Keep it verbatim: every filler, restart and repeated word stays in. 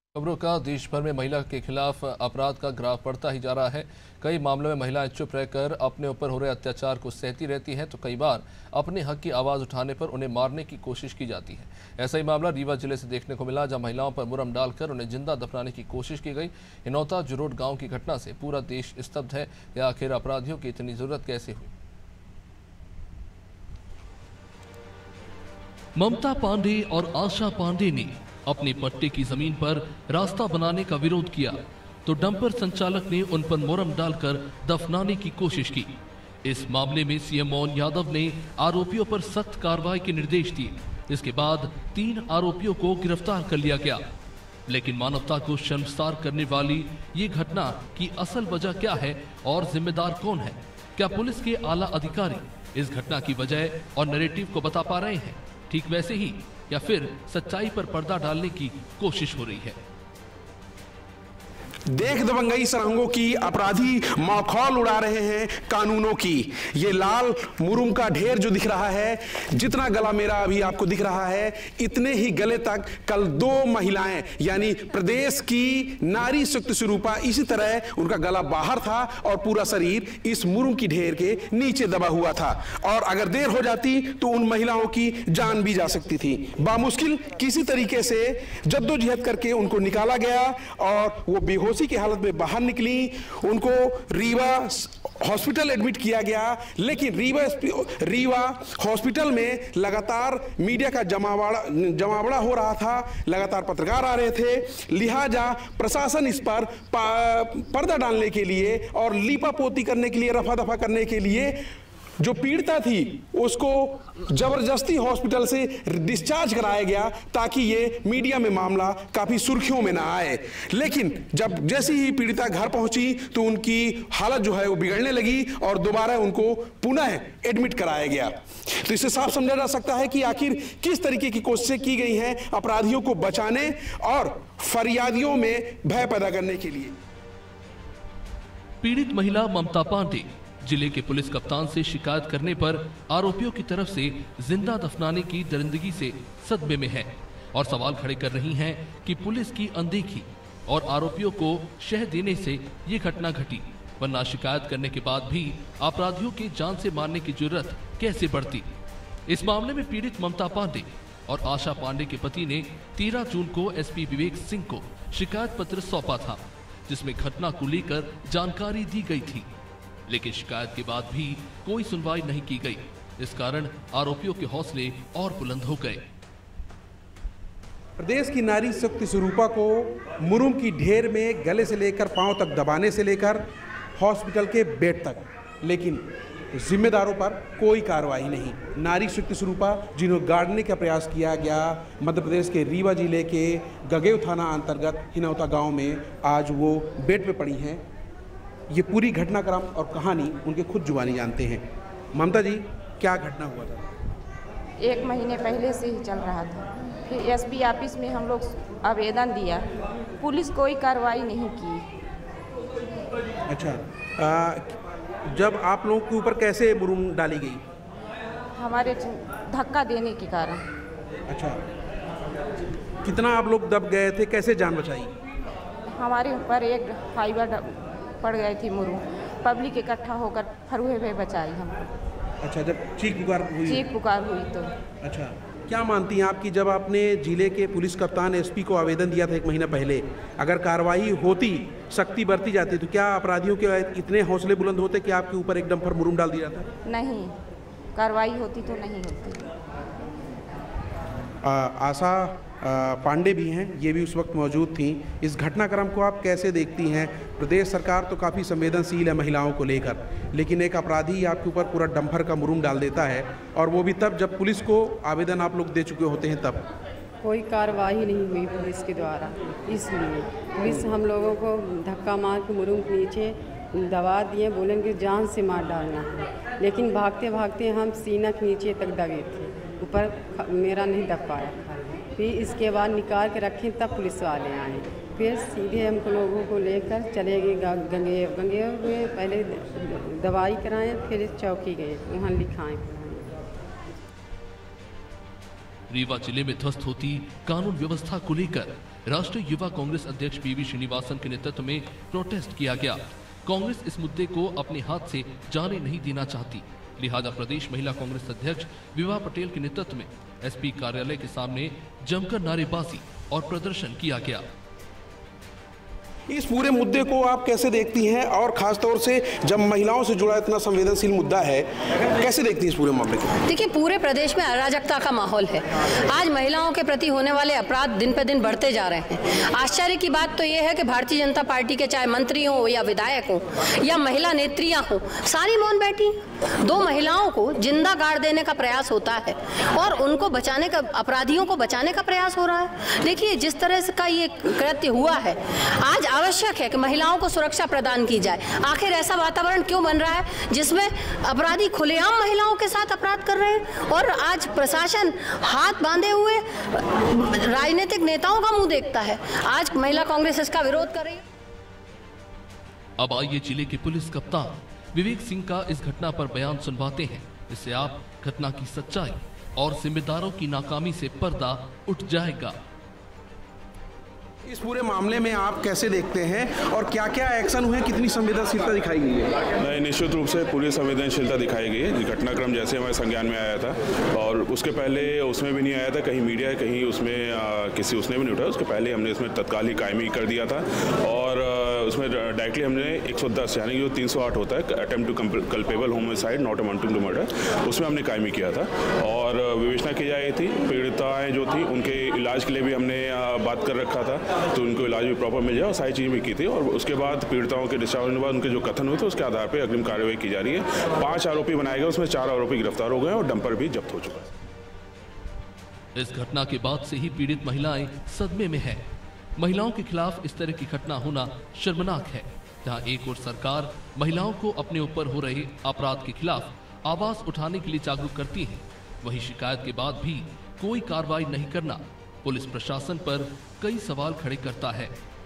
खबरों का देश भर में महिला के खिलाफ अपराध का ग्राफ बढ़ता ही जा रहा है। कई मामलों में महिलाएं चुप रहकर अपने ऊपर हो रहे अत्याचार को सहती रहती हैं, तो कई बार अपने हक की आवाज़ उठाने पर उन्हें मारने की कोशिश की जाती है। ऐसा ही मामला रीवा जिले से देखने को मिला, जहां महिलाओं पर मुरम डालकर उन्हें जिंदा दफनाने की कोशिश की गई। हिनौता जुरोड गाँव की घटना से पूरा देश स्तब्ध है कि आखिर अपराधियों की इतनी जरूरत कैसे हुई। ममता पांडे और आशा पांडे ने अपने पट्टे की जमीन पर रास्ता बनाने का विरोध किया तो डंपर संचालक ने उन पर मुरम डालकर दफनाने की कोशिश की। इस मामले में सीएम मोहन यादव ने आरोपियों पर सख्त कार्रवाई के निर्देश दिए। इसके बाद तीन आरोपियों को गिरफ्तार कर लिया गया। लेकिन मानवता को शर्मसार करने वाली ये घटना की असल वजह क्या है और जिम्मेदार कौन है? क्या पुलिस के आला अधिकारी इस घटना की वजह और नैरेटिव को बता पा रहे हैं ठीक वैसे ही, या फिर सच्चाई पर पर्दा डालने की कोशिश हो रही है? देख दबंगई सरंगों की अपराधी मखौल उड़ा रहे हैं कानूनों की। ये लाल मुरुम का ढेर जो दिख रहा है, जितना गला मेरा अभी आपको दिख रहा है, इतने ही गले तक कल दो महिलाएं यानी प्रदेश की नारी शक्ति स्वरूपा, इसी तरह उनका गला बाहर था और पूरा शरीर इस मुरुम की ढेर के नीचे दबा हुआ था। और अगर देर हो जाती तो उन महिलाओं की जान भी जा सकती थी। बामुश्किल किसी तरीके से जद्दोजहद करके उनको निकाला गया और वो बेहोश की हालत में बाहर निकली। उनको रीवा हॉस्पिटल एडमिट किया गया, लेकिन रीवा रीवा हॉस्पिटल में लगातार मीडिया का जमावड़ा जमावड़ा हो रहा था, लगातार पत्रकार आ रहे थे। लिहाजा प्रशासन इस पर पर्दा डालने के लिए और लीपापोती करने के लिए, रफा दफा करने के लिए जो पीड़िता थी उसको जबरदस्ती हॉस्पिटल से डिस्चार्ज कराया गया ताकि ये मीडिया में मामला काफी सुर्खियों में ना आए। लेकिन जब जैसे ही पीड़िता घर पहुंची तो उनकी हालत जो है वो बिगड़ने लगी और दोबारा उनको पुनः एडमिट कराया गया। तो इससे साफ समझा जा सकता है कि आखिर किस तरीके की कोशिशें की गई हैं अपराधियों को बचाने और फरियादियों में भय पैदा करने के लिए। पीड़ित महिला ममता पांडे जिले के पुलिस कप्तान से शिकायत करने पर आरोपियों की तरफ से जिंदा दफनाने की दरिंदगी से सदमे में है और सवाल खड़े कर रही हैं कि पुलिस की अनदेखी और आरोपियों को शह देने से ये घटना घटी, वरना शिकायत करने के बाद भी अपराधियों के जान से मारने की जरूरत कैसे बढ़ती। इस मामले में पीड़ित ममता पांडे और आशा पांडे के पति ने तेरह जून को एसपी विवेक सिंह को शिकायत पत्र सौंपा था, जिसमें घटना को लेकर जानकारी दी गई थी। लेकिन शिकायत के बाद भी कोई सुनवाई नहीं की गई। इस कारण आरोपियों के हौसले और बुलंद हो गए। प्रदेश की नारी शक्ति स्वरूपा को मुरुम की ढेर में गले से लेकर पांव तक दबाने से लेकर हॉस्पिटल के बेड तक, लेकिन जिम्मेदारों पर कोई कार्रवाई नहीं। नारी शक्ति स्वरूपा जिन्हें गाड़ने का प्रयास किया गया मध्य प्रदेश के रीवा जिले के गगेव थाना अंतर्गत हिनौता गांव में, आज वो बेड पे पड़ी हैं। ये पूरी घटनाक्रम और कहानी उनके खुद जुबानी जानते हैं। ममता जी, क्या घटना हुआ था? एक महीने पहले से ही चल रहा था। फिर एसपी ऑफिस में हम लोग आवेदन दिया, पुलिस कोई कार्रवाई नहीं की। अच्छा, आ, जब आप लोगों के ऊपर कैसे मुरुम डाली गई? हमारे धक्का देने के कारण। अच्छा, कितना आप लोग दब गए थे, कैसे जान बचाई? हमारे ऊपर एक फाइबर पड़ गई थी मुरुम, पब्लिक इकट्ठा होकर फरुए में बचाई हमको। अच्छा, जब चीख पुकार हुई? चीख पुकार हुई तो। अच्छा, क्या मानती हैं आप कि जब आपने जिले के पुलिस कप्तान एसपी को आवेदन दिया था एक महीना पहले, अगर कार्रवाई होती, सख्ती बरती जाती, तो क्या अपराधियों के इतने हौसले बुलंद होते कि आपके ऊपर एकदम पर मुरुम डाल दिया जाता? नहीं, कार्रवाई होती तो नहीं होती। आ, आशा पांडे भी हैं, ये भी उस वक्त मौजूद थी। इस घटनाक्रम को आप कैसे देखती हैं? प्रदेश सरकार तो काफ़ी संवेदनशील है महिलाओं को लेकर, लेकिन एक अपराधी आपके ऊपर पूरा डंपर का मुरुम डाल देता है, और वो भी तब जब पुलिस को आवेदन आप लोग दे चुके होते हैं। तब कोई कार्रवाई नहीं हुई पुलिस के द्वारा, इसलिए पुलिस हम लोगों को धक्का मार के मुरुम के नीचे दबा दिए, बोलेंगे जान से मार डालना है। लेकिन भागते भागते हम सीना के नीचे तक दबे थे, ऊपर मेरा नहीं दब पाया। फिर इसके बाद निकाल के रखें, तब पुलिस वाले आए। फिर सीधे हम लोगों को लेकर चले गए गंगेव गंगेव में, पहले दवाई कराएं, फिर चौकी गए, वहाँ लिखाएं। रीवा जिले में ध्वस्त होती कानून व्यवस्था को लेकर राष्ट्रीय युवा कांग्रेस अध्यक्ष पीवी श्रीनिवासन के नेतृत्व में प्रोटेस्ट किया गया। कांग्रेस इस मुद्दे को अपने हाथ से जाने नहीं देना चाहती, लिहाजा प्रदेश महिला कांग्रेस अध्यक्ष विभा पटेल के नेतृत्व में एसपी कार्यालय के सामने जमकर नारेबाजी और प्रदर्शन किया गया। इस पूरे मुद्दे को आप कैसे देखती हैं, और खास तौर से जब महिलाओं से जुड़ा इतना संवेदनशील मुद्दा है, कैसे देखती हैं इस पूरे मामले को? देखिए, पूरे प्रदेश में अराजकता का माहौल है। आज महिलाओं के प्रति होने वाले अपराध दिन पे दिन बढ़ते जा रहे हैं। आश्चर्य की बात तो ये है कि भारतीय जनता पार्टी के चाहे मंत्री हो या विधायक हो या महिला नेत्रियां हो, सारी मौन बैठी। दो महिलाओं को जिंदा गाड़ देने का प्रयास होता है और उनको बचाने का, अपराधियों को बचाने का प्रयास हो रहा है। देखिए, जिस तरह से का ये कृत्य हुआ है, आज आवश्यक है कि महिलाओं को सुरक्षा प्रदान की जाए। आखिर ऐसा वातावरण क्यों बन रहा है जिसमें अपराधी खुलेआम महिलाओं के साथ अपराध कर रहे हैं और आज प्रशासन हाथ बांधे हुए राजनीतिक नेताओं का मुंह देखता है। आज महिला कांग्रेस इसका विरोध कर रही है। अब आइए जिले के पुलिस कप्तान विवेक सिंह का इस घटना पर बयान सुनवाते हैं, जिससे आप घटना की सच्चाई और जिम्मेदारों की नाकामी से पर्दा उठ जाएगा। इस पूरे मामले में आप कैसे देखते हैं और क्या क्या एक्शन हुए, कितनी संवेदनशीलता दिखाई गई है? नहीं, निश्चित रूप से पूरी संवेदनशीलता दिखाई गई है। घटनाक्रम जैसे हमारे संज्ञान में आया था और उसके पहले उसमें भी नहीं आया था, कहीं मीडिया कहीं उसमें आ, किसी उसने भी नहीं उठाया, उसके पहले हमने इसमें तत्काल ही कायमी कर दिया था और आ, उसमें डायरेक्टली हमने एक सौ दस यानी कि जो तीन सौ आठ होता है, attempt to culpable homicide not amounting to murder, उसमें हमने कायमी किया था और विवेचना की जाई थी। पीड़िताएँ जो थी उनके इलाज के लिए भी हमने आ, बात कर रखा था, तो उनको इलाज भी प्रॉपर मिल जाए और सारी चीज़ें भी की थी और उसके बाद पीड़िताओं के डिस्चार्ज होने के बाद उनके जो कथन हुए थे उसके आधार पर अग्रिम कार्रवाई की जा रही है। पांच आरोपी बनाए गए, उसमें चार आरोपी गिरफ्तार हो गए और डंपर भी जब्त हो चुका है। इस घटना के बाद से ही पीड़ित महिलाएं सदमे में हैं। महिलाओं के खिलाफ इस तरह की घटना होना शर्मनाक है। जहां एक ओर सरकार महिलाओं को अपने ऊपर हो रहे अपराध के खिलाफ आवाज उठाने के लिए जागरूक करती है, वहीं शिकायत के बाद भी कोई कार्रवाई नहीं करना पुलिस प्रशासन पर कई सवाल खड़े करता है।